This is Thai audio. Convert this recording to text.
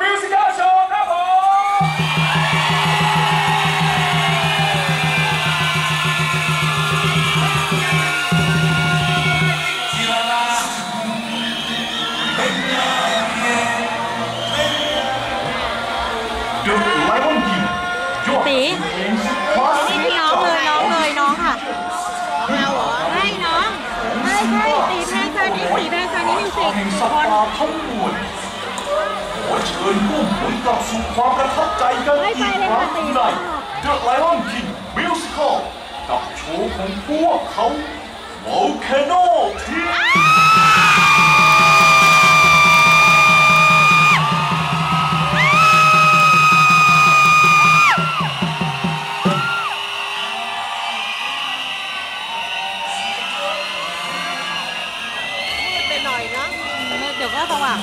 มิวสิคโชว์ครับผมตีนี่น้องเลยน้องค่ะเราเหรอให้น้องใช่ตีแพงซานี้ตีแพงซานี้มิวสิกคนทั้งมวลขอเชิญร่วมหมุนกลับสู่ความประทับใจกันอีกครั้งใน The Lion King Musical กับโชว์ของพวกเขา Volcano Team หน่อยเนาะเดี๋ยวก็สว่าง